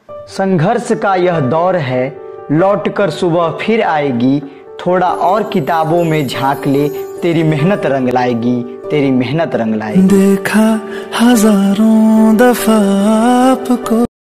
संघर्ष का यह दौर है, लौटकर सुबह फिर आएगी। थोड़ा और किताबों में झांक ले, तेरी मेहनत रंग लाएगी, तेरी मेहनत रंग लाएगी। देखा हजारों दफा आपको।